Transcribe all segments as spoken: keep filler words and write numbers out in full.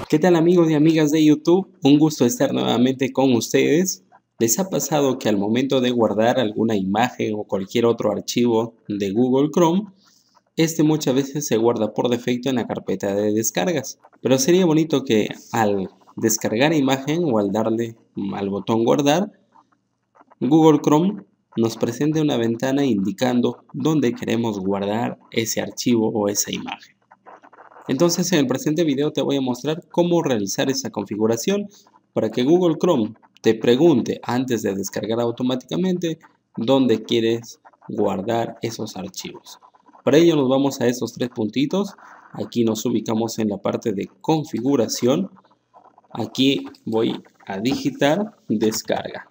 ¿Qué tal amigos y amigas de YouTube? Un gusto estar nuevamente con ustedes. ¿Les ha pasado que al momento de guardar alguna imagen o cualquier otro archivo de Google Chrome, este muchas veces se guarda por defecto en la carpeta de descargas? Pero sería bonito que al descargar imagen o al darle al botón guardar, Google Chrome nos presente una ventana indicando dónde queremos guardar ese archivo o esa imagen. Entonces en el presente video te voy a mostrar cómo realizar esa configuración para que Google Chrome te pregunte antes de descargar automáticamente dónde quieres guardar esos archivos. Para ello nos vamos a estos tres puntitos. Aquí nos ubicamos en la parte de configuración. Aquí voy a digitar descarga.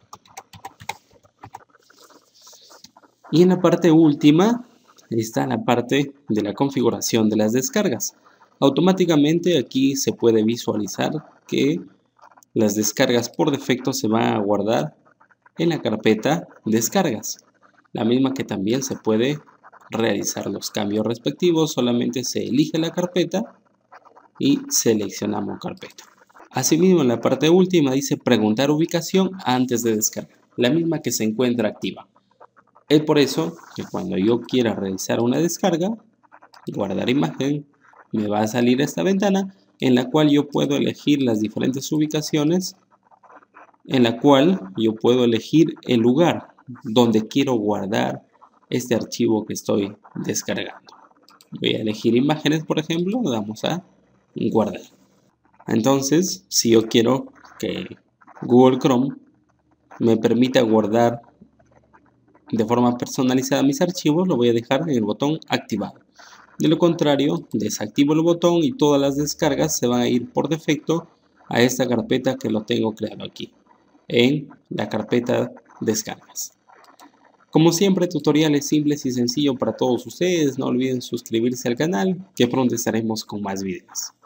Y en la parte última está la parte de la configuración de las descargas. Automáticamente aquí se puede visualizar que las descargas por defecto se van a guardar en la carpeta descargas, la misma que también se puede realizar los cambios respectivos. Solamente se elige la carpeta y seleccionamos carpeta. Asimismo, en la parte última dice preguntar ubicación antes de descargar, la misma que se encuentra activa. Es por eso que cuando yo quiera realizar una descarga, guardar imagen, me va a salir esta ventana en la cual yo puedo elegir las diferentes ubicaciones, en la cual yo puedo elegir el lugar donde quiero guardar este archivo que estoy descargando. Voy a elegir imágenes, por ejemplo, le damos a guardar. Entonces, si yo quiero que Google Chrome me permita guardar de forma personalizada mis archivos, lo voy a dejar en el botón activado. De lo contrario, desactivo el botón y todas las descargas se van a ir por defecto a esta carpeta que lo tengo creado aquí, en la carpeta descargas. Como siempre, tutoriales simples y sencillos para todos ustedes. No olviden suscribirse al canal, que pronto estaremos con más videos.